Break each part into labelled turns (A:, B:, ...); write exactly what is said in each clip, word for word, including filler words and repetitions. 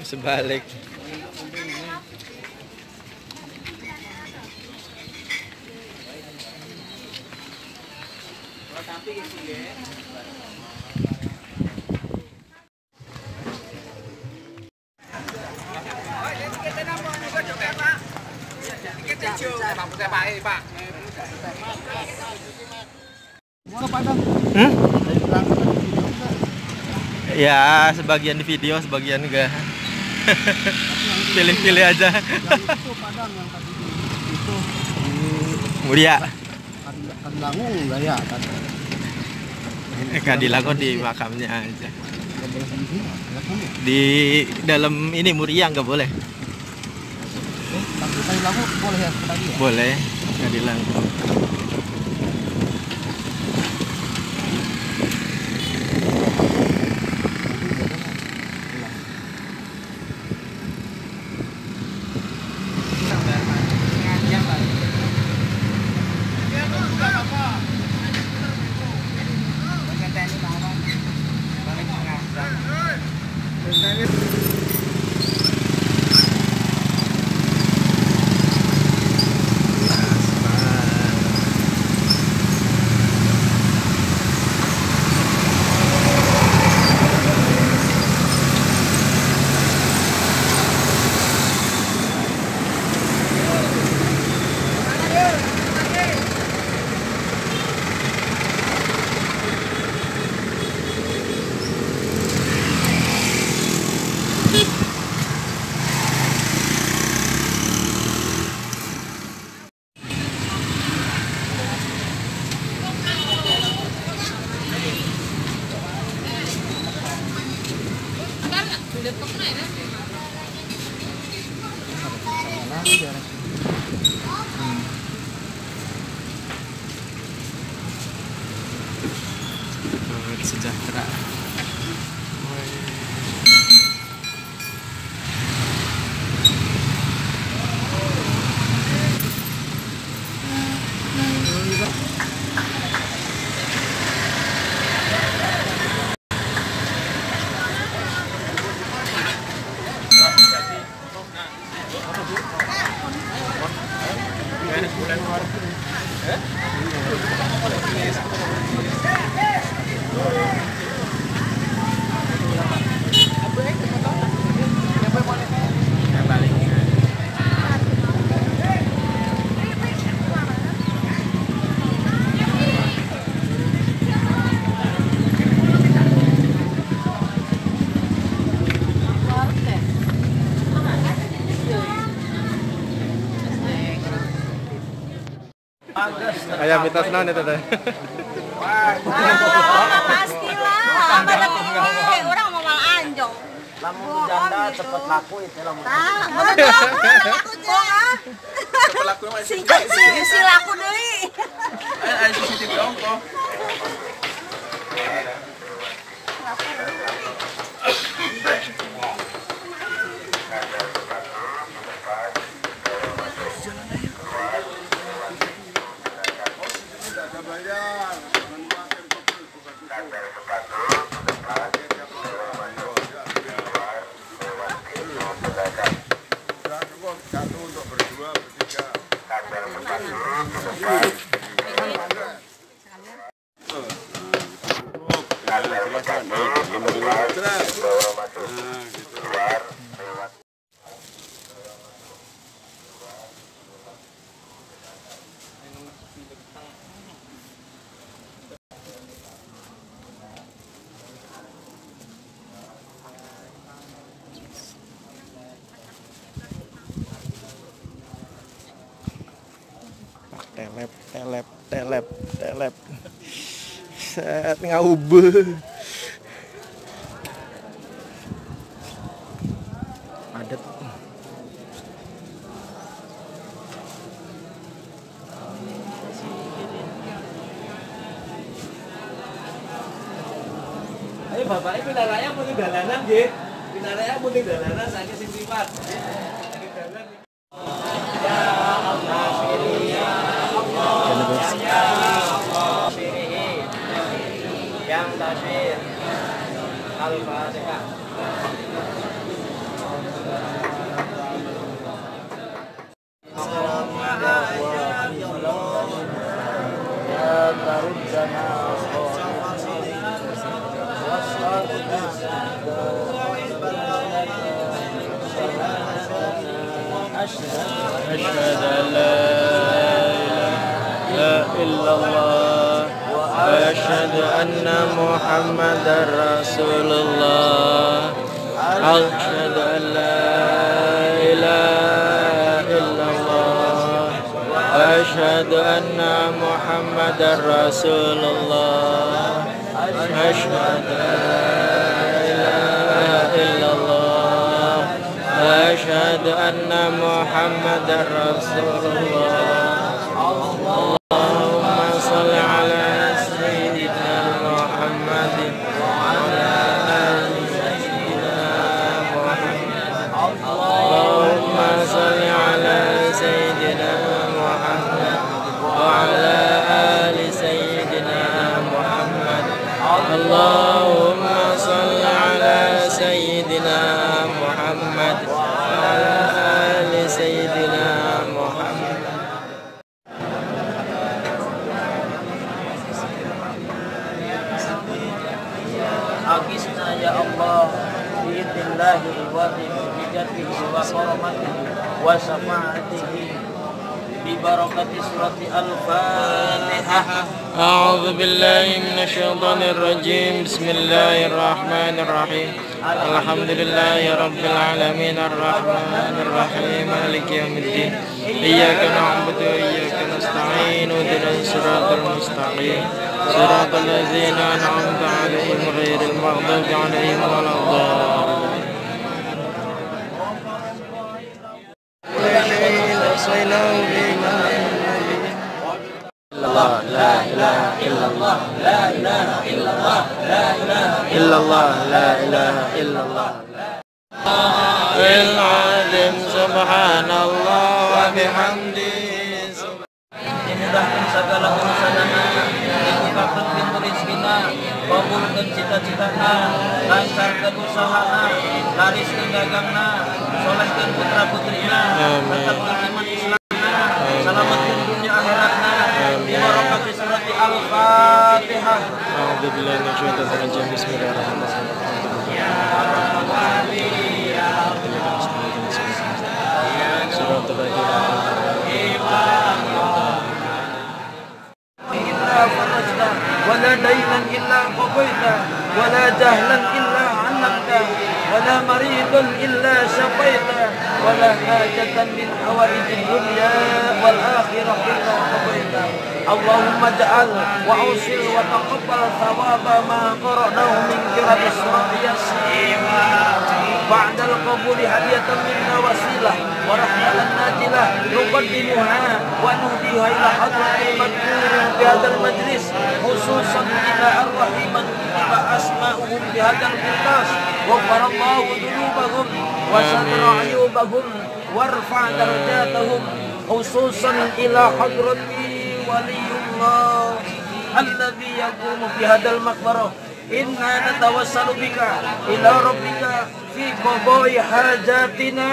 A: sebalik. Hmm? Ya, sebagian di video, sebagian enggak. Pilih-pilih aja. Mulia.
B: Kadilangung enggak ya?
A: Kadilangung di makamnya aja. Di dalam ini Muria nggak boleh.
B: Kadilangung boleh ya tadi ya?
A: Boleh, Kadilangung. Sejahtera. Ayam mitos non itu teh.
C: Pastilah, tapi orang mau malah anjong.
B: Lamun janda cepet laku itu lamun.
C: Tah, laku ah.
D: Cepet laku mah
C: Si si si laku deui.
D: Aya C C T V ongkoh. Satu untuk berdua, bertiga.
A: Telep, telep, telep, telep. Set ngaube. Padet.
E: Ayo bapaknya pindah raya pun dalanan nggih. Pindah raya pun dalanan saking sing liwat. Yang tasbih Al-Fatihah.
A: أشهد أن لا إله إلا الله وأشهد أن محمدا رسول الله أشهد أن لا إله إلا الله وأشهد أن محمدا رسول الله أشهد أن لا إله إلا الله وأشهد أن محمدا رسول الله اللهم صل على سيدنا محمد وعلى آل سيدنا محمد اللهم صل على سيدنا محمد وعلى آل سيدنا محمد اللهم صل على سيدنا محمد وعلى آل سيدنا محمد
B: Agisna ya Allah biidnillahi wa bijatihi wa karamatihi wa syafa'atihi bi barakati surati al-Fatihah.
A: أعوذ بالله من الشيطان الرجيم بسم الله الرحمن الرحيم الحمد لله رب العالمين الرحمن الرحيم مالك يوم الدين إياك نعبد وإياك نستعين اهدنا الصراط المستقيم صراط الذين أنعمت عليهم غير المغضوب عليهم ولا الضالين لا إله إلا الله لا إله إلا الله لا إله إلا الله لا إله إلا الله العظيم سبحان الله وبحمده
B: Dimudahkan segala urusanana, dibukakan pintu rizkina, kabulkan cita-citana, lancarkan usahana, lariskan dagangna, solehkan putra putrina, tetapkan iman Islamna, selamatkan dunia akhiratna, di barakati surati al-Fatihah.
A: A'udzu billahi minasyaitonir rajim. Bismillahirrahmanirrahim.
B: ولا دينا إلا قضيته ولا جهلا إلا علمته ولا مريضا إلا شفيته ولا حاجة من حوائج الدنيا والآخرة إلا قضيته اللهم اجعل وأوصل وتقبل ثواب ما قرأناه من قراءة سورة ياسين بعد القبول هدية منا وسيلة ورحمة نازلة نقدمها ونهديها إلى حضرة المذكور في هذا المجلس خصوصا إلى الرحيم كتب أسماءهم بهذا القرطاس غفر الله ذنوبهم وستر عيوبهم وارفع درجاتهم خصوصا إلى حضرة ولي الله الذي يقوم في هذا المقبرة إنا نتوسل بك إلى ربك في قضاء حاجاتنا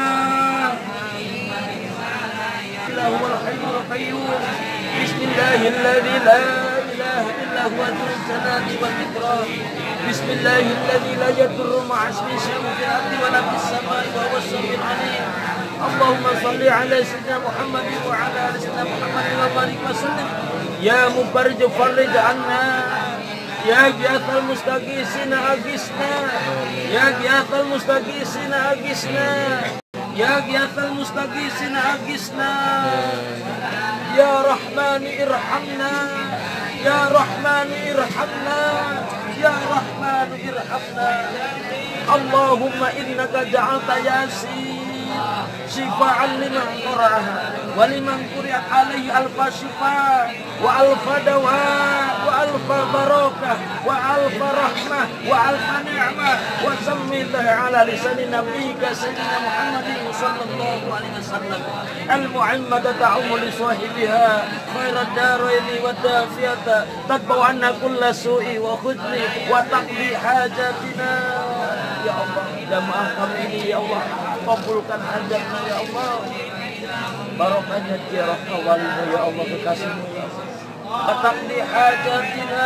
B: هو الحي القيوم بسم الله الذي لا إله إلا هو ذو الجلال والإكرام بسم الله الذي لا يضر مع اسمه شيء في الأرض ولا في السماء وهو السميع العليم اللهم صل على سيدنا محمد وعلى آل سيدنا محمد وبارك وسلم يا مفرج فرج عنا يا غياث المستغيثين أغثنا يا غياث المستغيثين أغثنا يا غياث المستغيثين أغثنا يا رحمن ارحمنا يا رحمن ارحمنا يا رحمن ارحمنا اللهم إنك جعلت ياسين شفاء لمن قرأها ولمن قرأت عليه ألف شفاء وألف دواء وألف بركة وألف رحمة وألف نعمة وسمي الله على لسان نبيك سيدنا محمد صلى الله عليه وسلم المعمة تعم لصاحبها خير الدارين والدافية تتبع عنا كل سوء وخذل وتقضي حاجاتنا يا الله إذا ما أخذني يا الله kabulkan hajatnya ya Allah. Barokahnya ziarah awalnya ya Allah, kekasihmu ya Allah. Wataqdi hajatina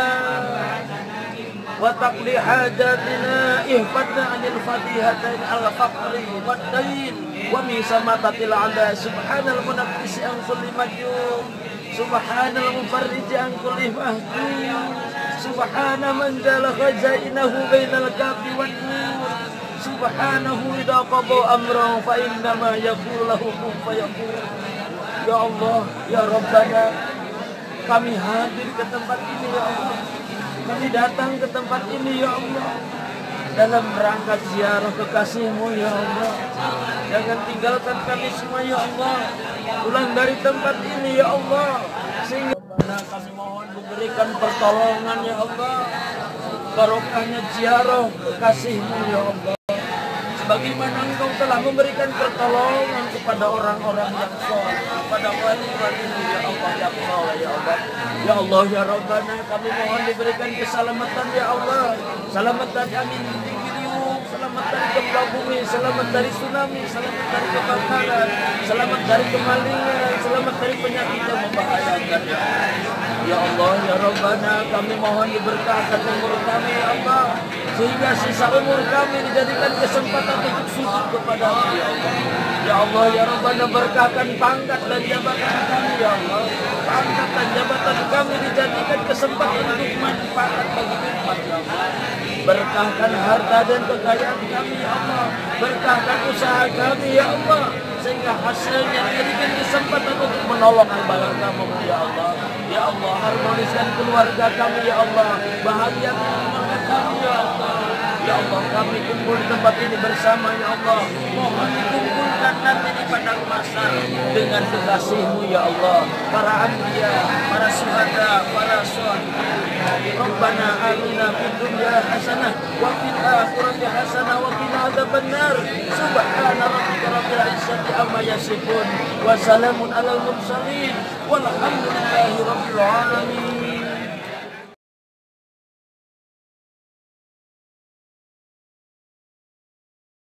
B: Wataqdi hajatina ihfadna anil fadihatain al-faqri wad-dain wa misamatatil ala subhanal munaqqis an kulli majnun subhanal mufarrij an kulli mahzun subhana man jala khazainahu bainal kafi wan nur subhanahu idza qada amran fa innama yaqulu lahu kun fayakun. Ya Allah, ya Rabbana, kami hadir ke tempat ini ya Allah. Kami datang ke tempat ini ya Allah dalam rangka ziarah kekasihmu ya Allah. Jangan tinggalkan kami semua ya Allah. Pulang dari tempat ini ya Allah, sehingga kami mohon diberikan pertolongan ya Allah. Barokahnya ziarah kekasihmu ya Allah. Sebagaimana Engkau telah memberikan pertolongan kepada orang-orang yang soleh, kepada wali-wali ya Allah yang soleh ya Allah. Ya Allah ya Rabbana, kami mohon diberikan keselamatan ya Allah. Selamat dari angin tinggi, selamat dari gempa bumi, selamat dari tsunami, selamat dari kebakaran, selamat dari kemalingan, selamat dari penyakit yang membahayakan ya Allah. Ya Allah ya Rabbana, kami mohon diberkahkan umur kami ya Allah, sehingga sisa umur kami dijadikan kesempatan untuk sujud kepada-Mu ya Allah. Ya Allah ya Rabbana, berkahkan pangkat dan jabatan kami ya Allah. Pangkat dan jabatan kami dijadikan kesempatan untuk manfaat bagi umat ya Allah. Berkahkan harta dan kekayaan kami ya Allah. Berkahkan usaha kami ya Allah, sehingga hasilnya dijadikan kesempatan untuk menolong agama-Mu ya Allah. Ya Allah, harmoniskan keluarga kami ya Allah. Bahagiakan keluarga kami ya Allah. Ya Allah, kami kumpul di tempat ini bersama ya Allah. Mohon dikumpulkan nanti di padang mahsyar dengan kekasih-Mu ya Allah. Para anbiya, para syuhada, para sholihin. Rabbana atina fid dunya hasanah wa fil akhirati hasanah wa qina adzabannar. Subhana rabbika rabbil izzati amma yasifun wa salamun alal mursalin walhamdulillahi rabbil alamin.